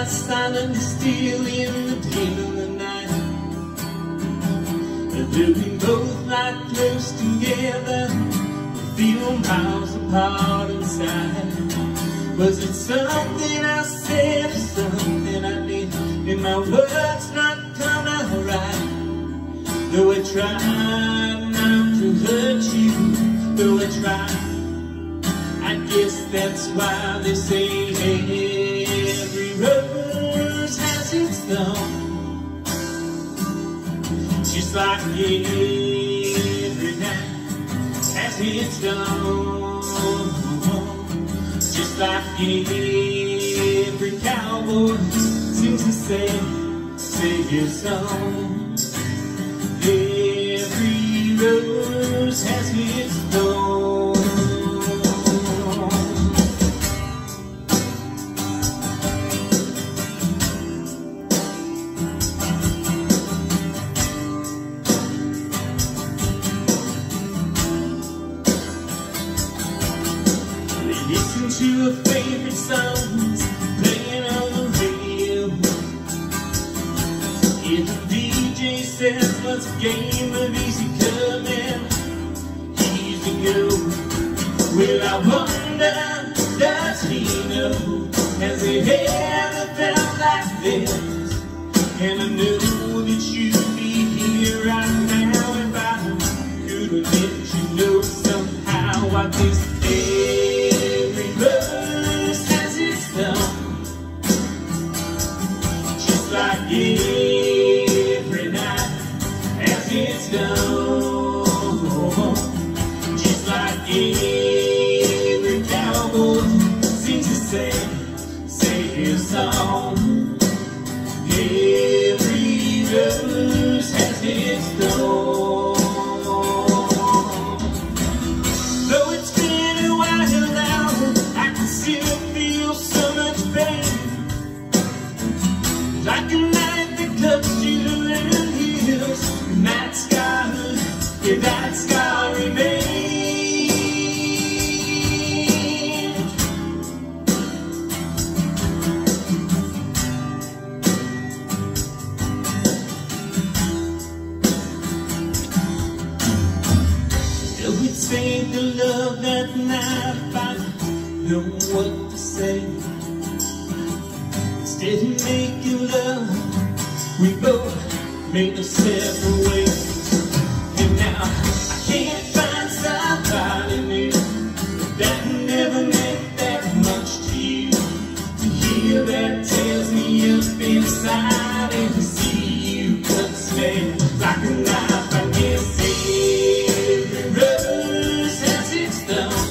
silently still in the dead of the night. Looking both like close together, feel miles apart inside. Was it something I said or something I did? Did my words not come out right? Though I tried not to hurt you, though I tried, I guess that's why they say every rose has its thorn. Just like every night has its dawn. Just like every cowboy sings a Savior's song. Every rose has its thorn. Listen to a favorite songs playing on the radio. If the DJ says what's a game of easy come and easy go, well, I wonder, does he know? Has he ever felt like this? And I know that you'd be here right now if I could let you know somehow what this every rose has its thorn. Just like every night has its dawn. Just like every cowboy sings a Savior's song. Every rose has its thorn. Though it's been a while now, I can still feel so much pain. Like a knife that cuts you in the heels, and that scar, yeah, that scar remains. Though it saved the love that night, if I know what to say. Instead of making love, we both made a separate ways. And now I can't find somebody new that never meant that much to you. To hear that tears me up inside, and to see you cuts me like a knife. I guess every rose has its thorn.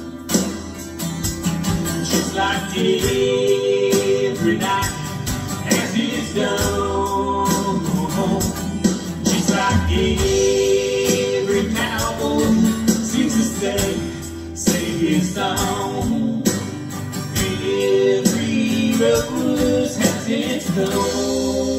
Just like every night has its dawn. Just like every cowboy sings a Savior's song. Every rose has its thorn.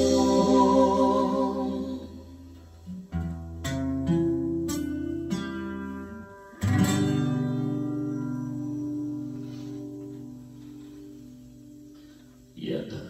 Yeah.